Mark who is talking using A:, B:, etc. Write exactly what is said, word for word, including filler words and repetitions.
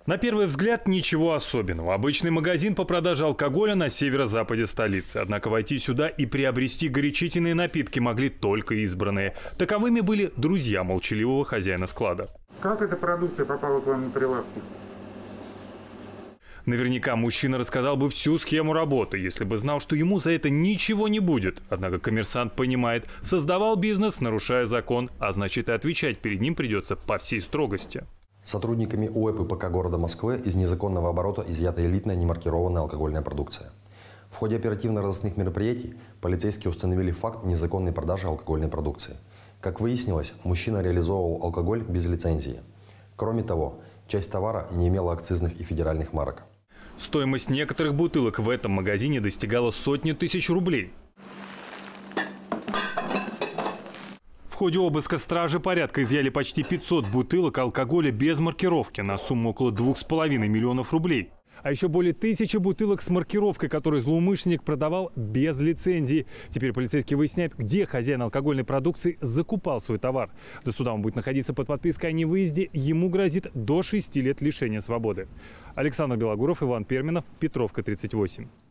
A: На первый взгляд ничего особенного. Обычный магазин по продаже алкоголя на северо-западе столицы. Однако войти сюда и приобрести горячительные напитки могли только избранные. Таковыми были друзья молчаливого хозяина склада.
B: Как эта продукция попала к вам на прилавки?
A: Наверняка мужчина рассказал бы всю схему работы, если бы знал, что ему за это ничего не будет. Однако коммерсант понимает, создавал бизнес, нарушая закон, а значит и отвечать перед ним придется по всей строгости.
C: Сотрудниками УЭП и ПК города Москвы из незаконного оборота изъята элитная немаркированная алкогольная продукция. В ходе оперативно-розыскных мероприятий полицейские установили факт незаконной продажи алкогольной продукции. Как выяснилось, мужчина реализовывал алкоголь без лицензии. Кроме того, часть товара не имела акцизных и федеральных марок.
A: Стоимость некоторых бутылок в этом магазине достигала сотни тысяч рублей. В ходе обыска стражи порядка изъяли почти пятьсот бутылок алкоголя без маркировки на сумму около двух с половиной миллионов рублей. А еще более тысячи бутылок с маркировкой, которые злоумышленник продавал без лицензии. Теперь полицейские выясняют, где хозяин алкогольной продукции закупал свой товар. До суда он будет находиться под подпиской о невыезде. Ему грозит до шести лет лишения свободы. Александр Белогуров, Иван Перминов, Петровка, тридцать восемь.